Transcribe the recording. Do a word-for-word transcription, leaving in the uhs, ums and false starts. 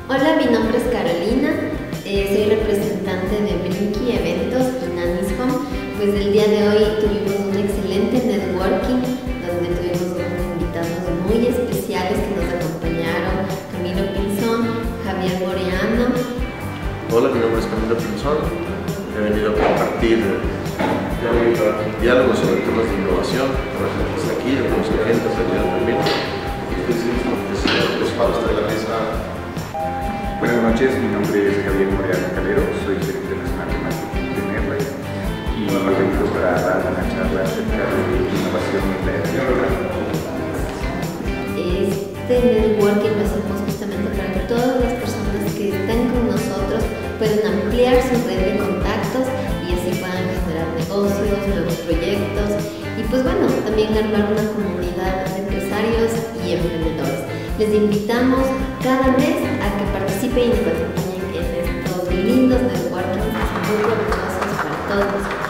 Hola, mi nombre es Carolina, eh, soy representante de Brinky Eventos y Nanny's Home. Pues el día de hoy tuvimos un excelente networking donde tuvimos unos invitados muy especiales que nos acompañaron: Camilo Pinzón, Javier Moreano. Hola, mi nombre es Camilo Pinzón, he venido a compartir diálogos sobre temas de innovación con la gente que está aquí, con los agentes de Ayuda Permit. Los palos de la mesa. Buenas noches, mi nombre es Javier Moreano Calero, soy gerente nacional de marketing de Netlight y he venido para dar una charla acerca de innovación en la electrónica. Este networking lo hacemos justamente para que todas las personas que estén con nosotros puedan ampliar su red de contactos y así puedan generar negocios, nuevos proyectos y pues bueno, también armar una comunidad de empresarios y emprendedores. Les invitamos cada mes a que participen y nos acompañen en estos lindos networkings que son muy provechosos para todos.